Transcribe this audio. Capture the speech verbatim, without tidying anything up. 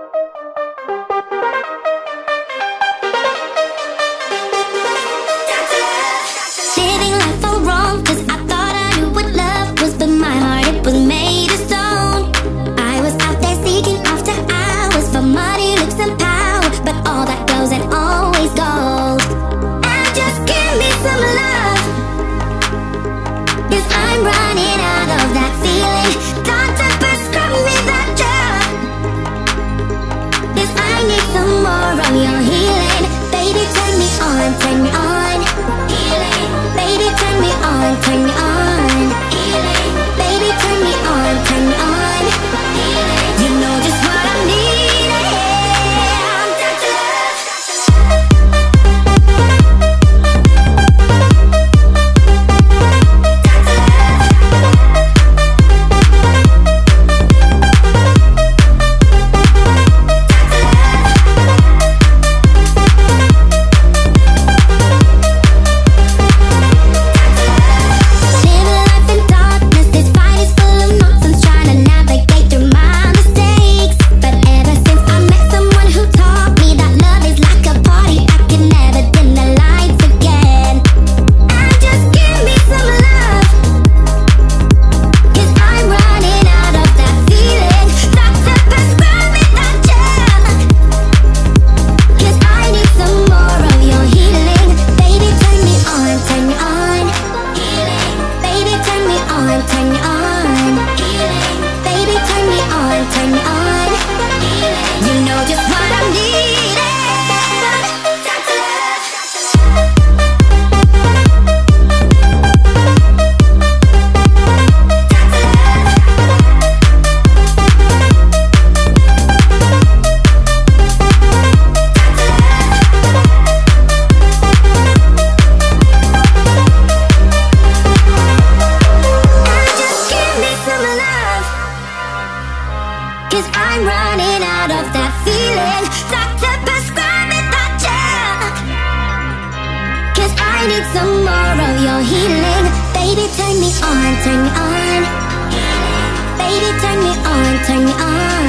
Living life all wrong, 'cause I thought I knew what love was, but my heart, it was made of stone. I was out there seeking after hours for money, looks and power, but all that goes and always goes. And just give me some love, 'cause I'm running out of that feeling. Doctor, prescribe me that drug, 'cause I need some more of your healing. Baby, turn me on, turn me on. Healing. Baby, turn me on, turn me on. Healing. Baby, turn me on, turn me on. Healing. You know just what I need. Yeah, I'm down to love. Turn me on, healing. Baby, turn me on, turn me on, healing. You know just what I'm needing. Time to love. Cause I'm running out of that feeling. Doctor, prescribe me that drug, 'cause I need some more of your healing. Baby, turn me on, turn me on. Baby, turn me on, turn me on.